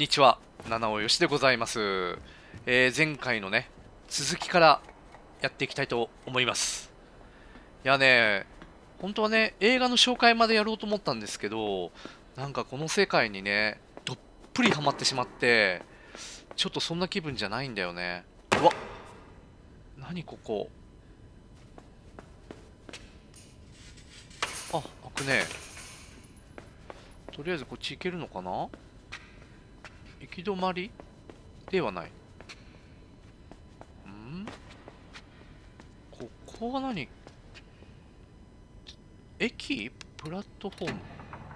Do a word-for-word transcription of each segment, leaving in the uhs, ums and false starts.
にちは、七尾よしでございます。えー前回のね、続きからやっていきたいと思います。いやね、本当はね、映画の紹介までやろうと思ったんですけど、なんかこの世界にね、どっぷりハマってしまって、ちょっとそんな気分じゃないんだよね。うわ、何ここ。あ、開くね。とりあえずこっち行けるのかな。行き止まりではない。んここは何？駅？プラットフォー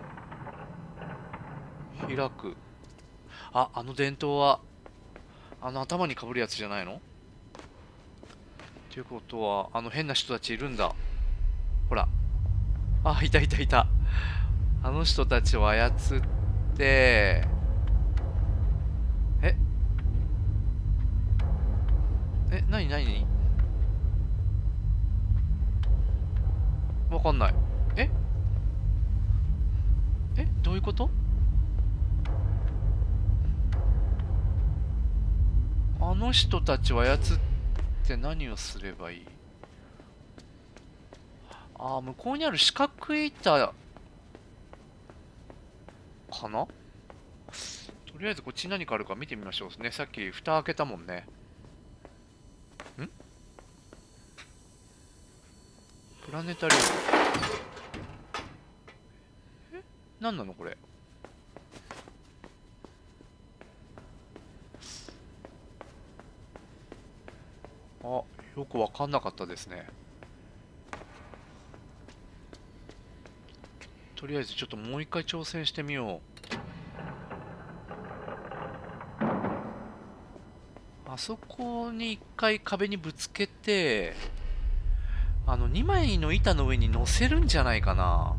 ム開く。あ、あの電灯はあの頭にかぶるやつじゃないの？っていうことはあの変な人たちいるんだ。ほら。あ、いたいたいた。あの人たちを操ってええ、なになにわかんない。ええどういうこと？あの人たちを操って何をすればいい？あー、向こうにある四角い板かな。とりあえずこっちに何かあるか見てみましょうね。さっき蓋開けたもんね。んプラネタリウム。え何なのこれ。あ、よくわかんなかったですね。とりあえずちょっともう一回挑戦してみよう。あそこに一回壁にぶつけて、あのにまいの板の上に乗せるんじゃないかな。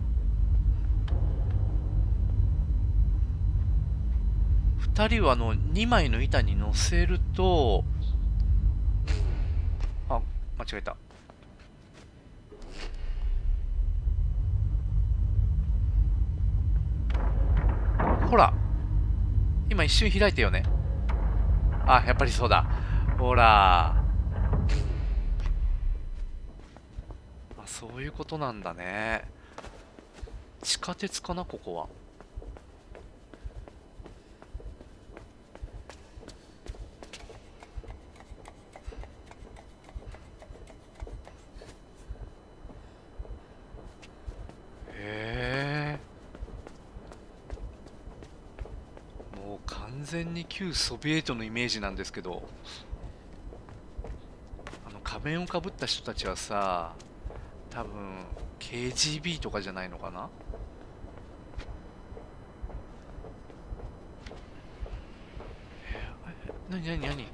ふたりはあのにまいの板に乗せると、あ、間違えた。ほら、今一瞬開いたよね。あ、やっぱりそうだ。ほら。あ、そういうことなんだね。地下鉄かな、ここは。へえ。もう完全に旧ソビエトのイメージなんですけど、あの仮面をかぶった人たちはさ、多分 ケージービー とかじゃないのかな。なになになに。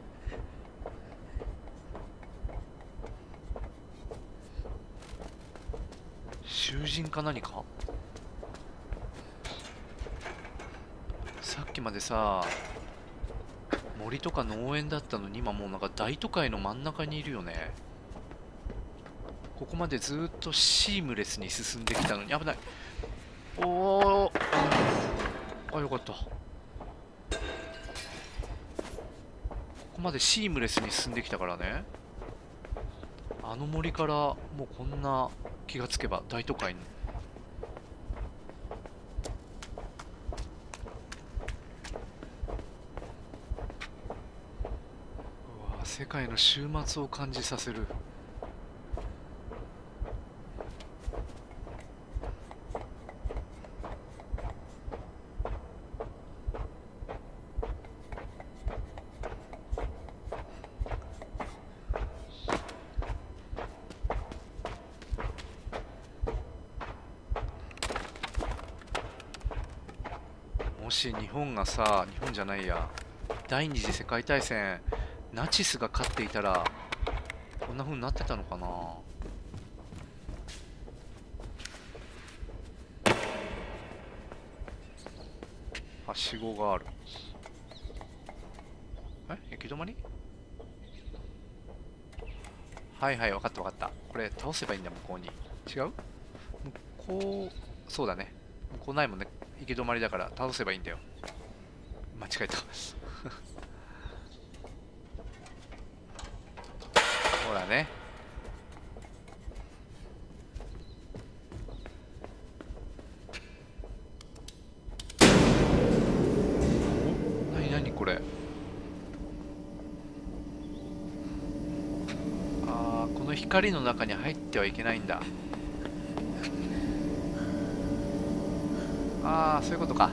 囚人か何か。さっきまでさ、森とか農園だったのに今もうなんか大都会の真ん中にいるよね。ここまでずーっとシームレスに進んできたのに危ない。おお、あ、よかった。ここまでシームレスに進んできたからね。あの森からもうこんな、気がつけば大都会に。うわ、世界の終末を感じさせる。もし日本がさ、日本じゃないや、第二次世界大戦ナチスが勝っていたらこんな風になってたのかな。はしごがある。え、行き止まり。はいはい、分かった分かった。これ倒せばいいんだ。向こうに違う。向こう、そうだね。向こうないもんね。行き止まりだから倒せばいいんだよ。 間違えたほらね。お、なになにこれ。あー、この光の中に入ってはいけないんだ。ああ、そういうことか。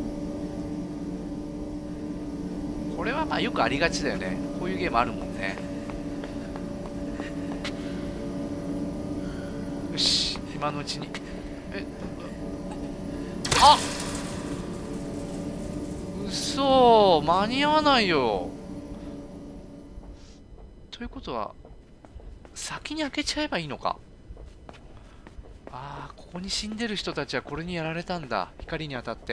これはまあよくありがちだよね。こういうゲームあるもんね。よし、今のうちに。え、あ、嘘、間に合わないよ。ということは先に開けちゃえばいいのか。ああ、ここに死んでる人たちはこれにやられたんだ。光に当たって。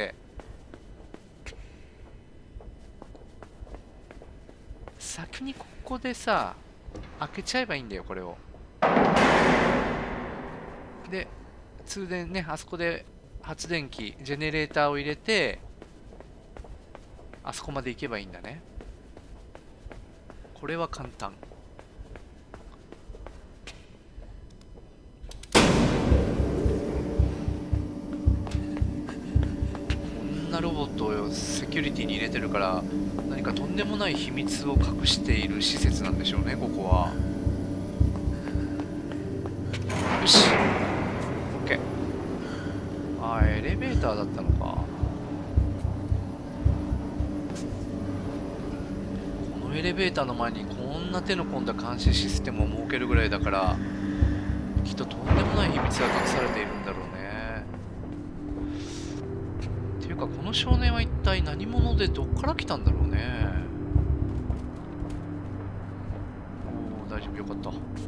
先にここでさ、開けちゃえばいいんだよ、これを。で、通電ね、あそこで発電機、ジェネレーターを入れて、あそこまで行けばいいんだね。これは簡単。こんなロボットをセキュリティに入れてるから、何かとんでもない秘密を隠している施設なんでしょうね、ここは。よし OK。 あー、エレベーターだったのか。このエレベーターの前にこんな手の込んだ監視システムを設けるぐらいだから、きっととんでもない秘密が隠されているんだろうね。っていうか、この少年は一体何者でどっから来たんだろうね。おお、大丈夫、よかった。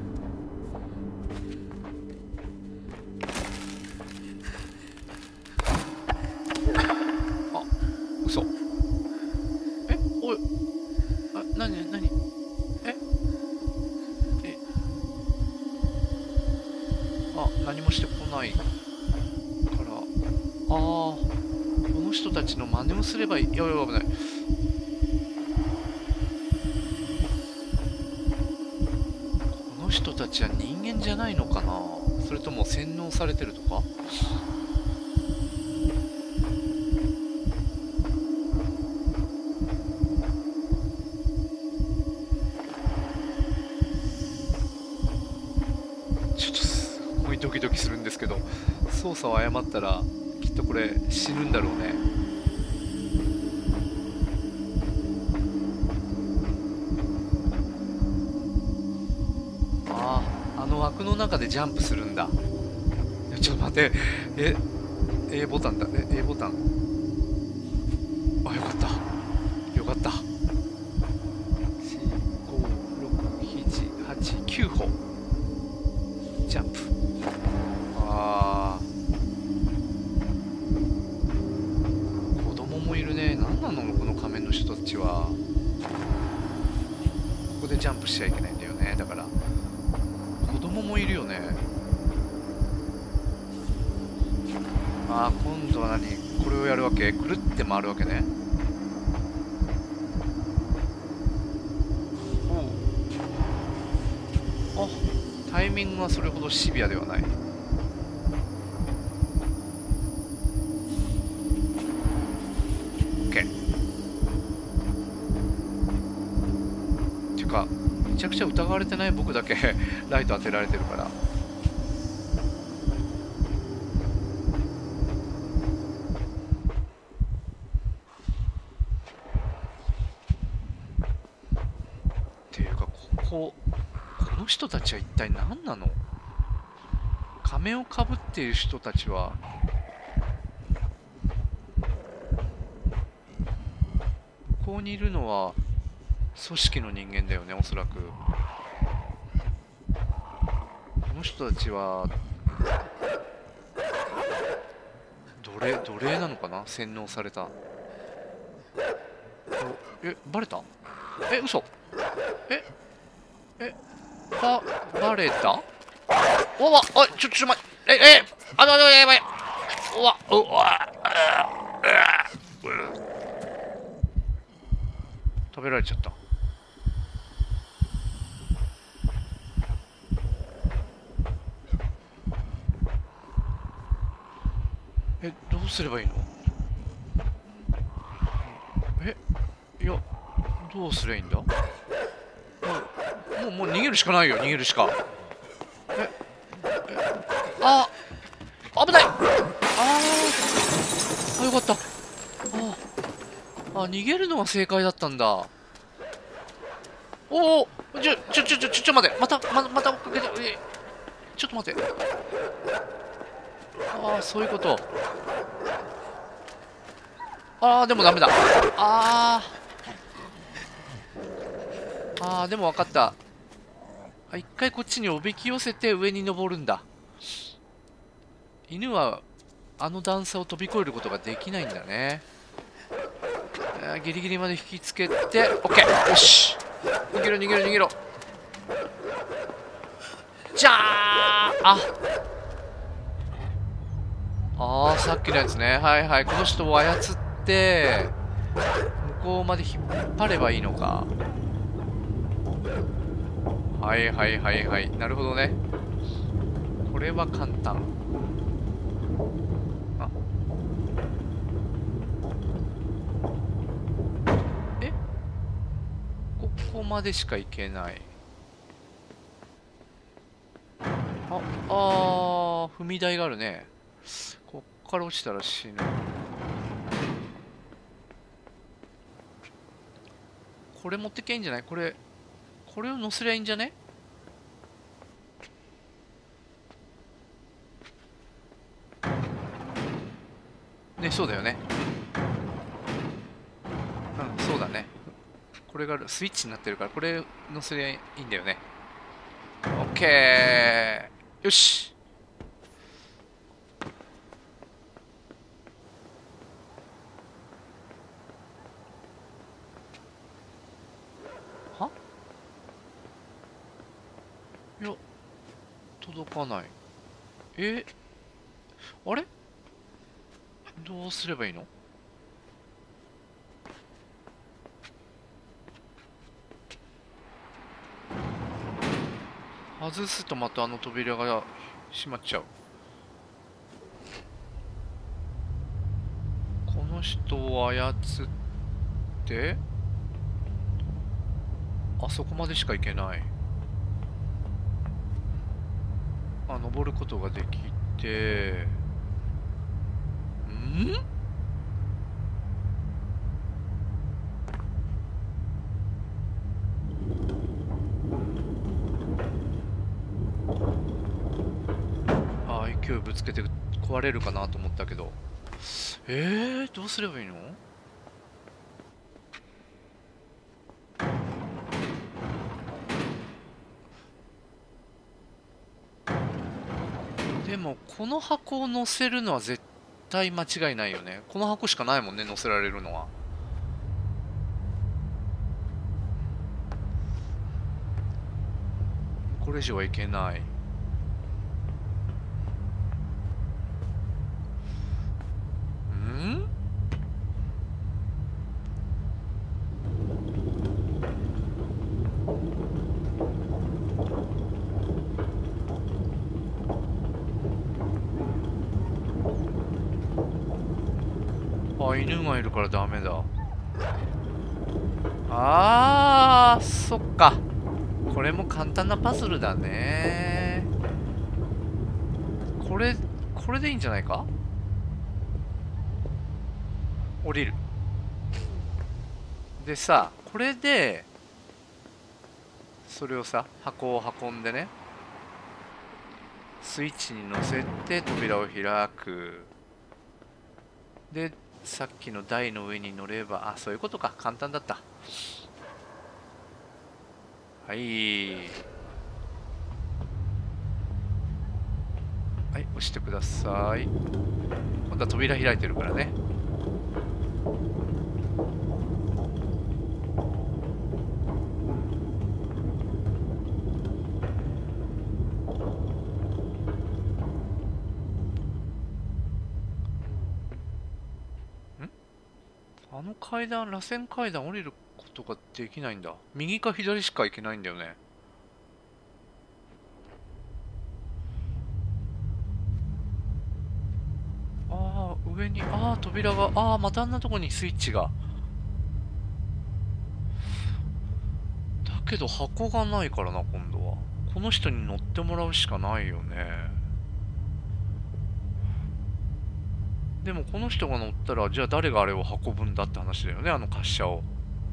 あ、嘘。え、おい、あ、なになに、ええ、あ、何もしてこないから、ああ、この人たちの真似をすればいい。やばいやばい、危ない。この人たちは人間じゃないのかな。それとも洗脳されてるとか。ちょっとすごいドキドキするんですけど、操作を誤ったらきっとこれ死ぬんだろうね。ああ、あの枠の中でジャンプするんだ。いや、ちょっと待って、え A ボタンだ。え A ボタン。あ、よかったよかった。よん、ご、ろく、なな、はち、きゅう歩ジャンプ。ああ、子供もいるね。何なのこの仮面の人たちは。ここでジャンプしちゃいけないんだよね。だから子供もいるよね。ああ、今度は何、これをやるわけ。くるって回るわけね。おお、あ、タイミングはそれほどシビアではない。OK。っていうか、めちゃくちゃ疑われてない？僕だけライト当てられてるから。っていうか、ここ、この人たちは一体何なの？仮面をかぶっている人たちは、ここにいるのは組織の人間だよね、おそらく。この人たちは奴隷奴隷なのかな。洗脳された。え、バレた？え、嘘。ええ、ばバレた。おわ、おい、ちょちょ待って、ええ、あのあのやばい。おわ、おわ、 食べられちゃった。え、どうすればいいの？え、いや、どうすりゃいいんだ？もう、もう、もう逃げるしかないよ、逃げるしか。え、あ、危ない。あー、あ、よかった。ああ、逃げるのが正解だったんだ。おお、ちょ、ちょ、ちょ、ちょ、ちょ、ちょ、待って、また、ま、また追っかけて、え、ちょっと待って。ああ、そういうこと。ああ、でもダメだ。ああ、ああ、でも分かった。あ、一回こっちにおびき寄せて上に登るんだ。犬は、あの段差を飛び越えることができないんだね。あー、ギリギリまで引きつけて、オッケー、よし。逃げろ、逃げろ、逃げろ。じゃー、ああー、さっきのやつね。はいはい。この人を操って、向こうまで引っ張ればいいのか。はいはいはいはい。なるほどね。これは簡単。あ、え、ここまでしか行けない。あ、あー、踏み台があるね。こっから落ちたら死ぬ。これ持ってけんじゃない？これ、これを乗せりゃいいんじゃね？ね、そうだよね。うん、そうだね。これがスイッチになってるから、これ乗せりゃいいんだよね。オッケー。よし。はいや、届かない。え、あれどうすればいいの？外すとまたあの扉が閉まっちゃう。この人を操って、あそこまでしか行けない。あ、登ることができて、んあ、勢いぶつけて壊れるかなと思ったけど。えー、どうすればいいの？でも、この箱を乗せるのは絶対間違いないよね。この箱しかないもんね、乗せられるのは。これ以上はいけない。ん？あ、犬がいるからダメだ。あー、そっか。これも簡単なパズルだね。これ、これでいいんじゃないか？降りる。でさ、これで、それをさ、箱を運んでね、スイッチに乗せて扉を開く。で、さっきの台の上に乗れば、あ、そういうことか。簡単だった。はい。はい、押してください。今度は扉開いてるからね。あの階段、螺旋階段降りることかできないんだ。右か左しか行けないんだよね。ああ、上に、ああ、扉が、ああ、またあんなとこにスイッチが。だけど箱がないからな、今度は。この人に乗ってもらうしかないよね。でもこの人が乗ったら、じゃあ誰があれを運ぶんだって話だよね、あの滑車を。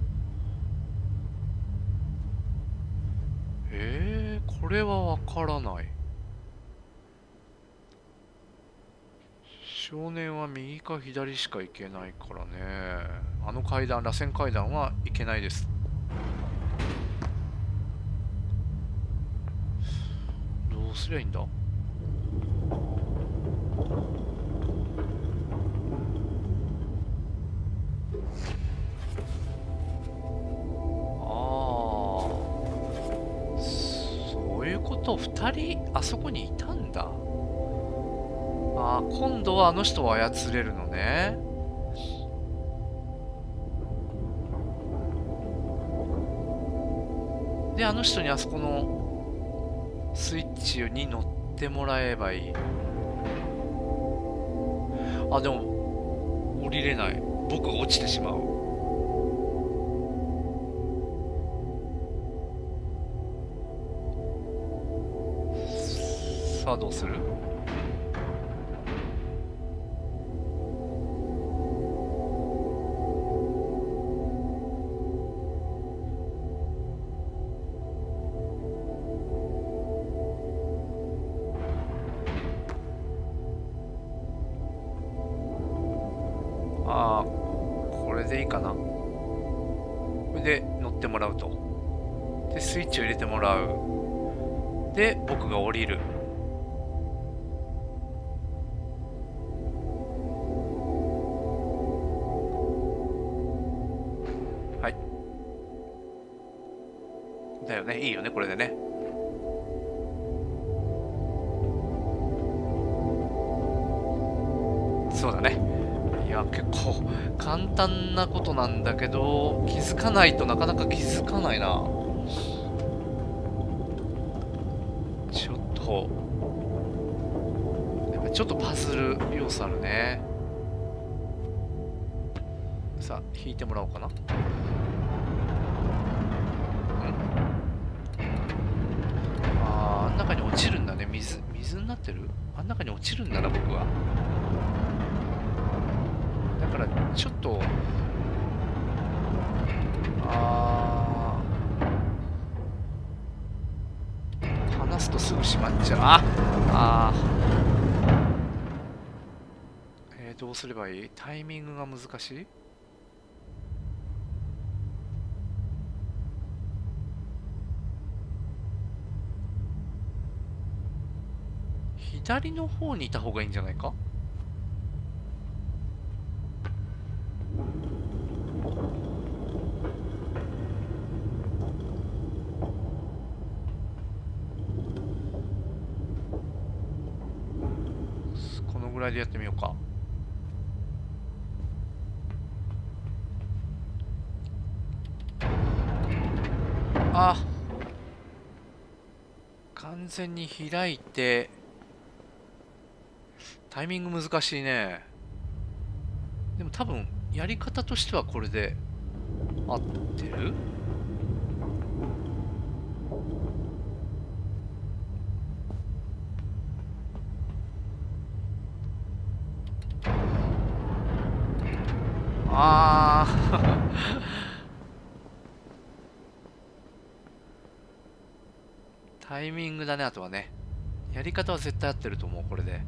えー、これはわからない。少年は右か左しか行けないからね。あの階段、螺旋階段は行けないです。どうすりゃいいんだ。ふたりあそこにいたんだ。ああ、今度はあの人を操れるのね。で、あの人にあそこのスイッチに乗ってもらえばいい。あ、でも降りれない。僕が落ちてしまう。さあどうする？ああ、これでいいかな。これで乗ってもらうと。で、スイッチを入れてもらう。で、僕が降りる。だよね、いいよね、これでね。そうだね。いや、結構簡単なことなんだけど、気づかないとなかなか気づかないな。ちょっと、やっぱちょっとパズル要素あるね。さあ、引いてもらおうかな。中に落ちるんだね。水水になってる。あん中に落ちるんだな、僕は。だからちょっとあー離すとすぐ閉まっちゃう。ああえー、どうすればいい？タイミングが難しい。左の方にいた方がいいんじゃないか。このぐらいでやってみようか。あ、完全に開いてタイミング難しいね。でも多分やり方としてはこれで合ってる。ああタイミングだね。あとはね、やり方は絶対合ってると思う。これで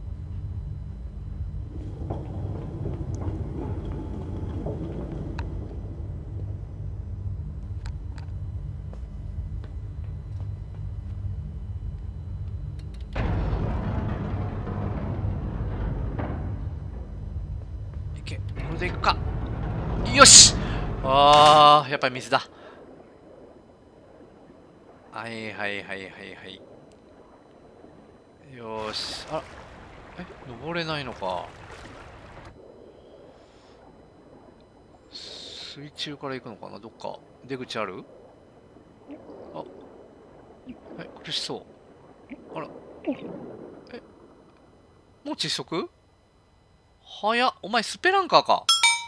いけ。これでいくか。よし。あー、やっぱり水だ。はいはいはいはいはい。よし。あ、え、登れないのか。 水中から行くのかな、どっか出口ある？あ、え、苦しそう。あら、え、もう窒息？早っ、お前スペランカーか。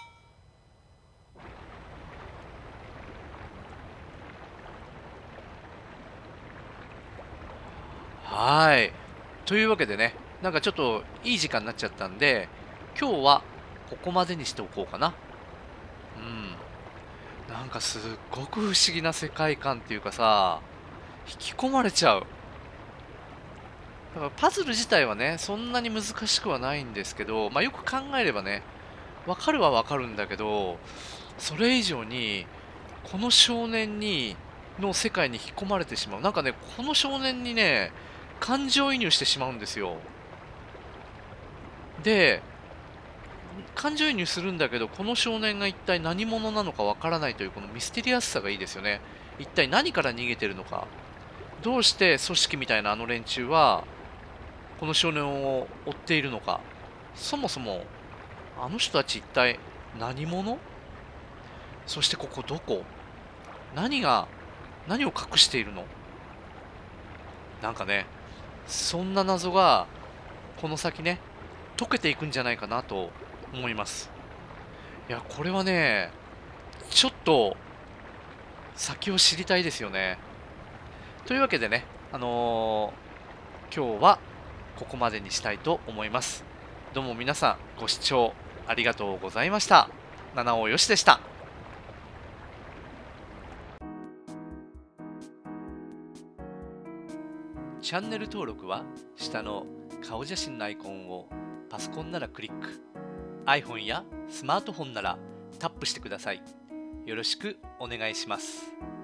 はーい。というわけでね、なんかちょっといい時間になっちゃったんで、今日はここまでにしておこうかな。うん。なんかすっごく不思議な世界観っていうかさ、引き込まれちゃう。だからパズル自体はね、そんなに難しくはないんですけど、まあ、よく考えればね、わかるはわかるんだけど、それ以上に、この少年に、の世界に引き込まれてしまう。なんかね、この少年にね、感情移入してしまうんですよ。で、感情移入するんだけど、この少年が一体何者なのかわからないというこのミステリアスさがいいですよね。一体何から逃げてるのか。どうして組織みたいなあの連中は、この少年を追っているのか。そもそも、あの人たち一体何者？そしてここどこ？何が、何を隠しているの？なんかね、そんな謎が、この先ね、解けていくんじゃないかなと思います。いや、これはね、ちょっと、先を知りたいですよね。というわけでね、あのー今日はここまでにしたいと思います。どうも皆さんご視聴ありがとうございました。七尾よしでした。チャンネル登録は下の顔写真のアイコンをパソコンならクリック、iPhone やスマートフォンならタップしてください。よろしくお願いします。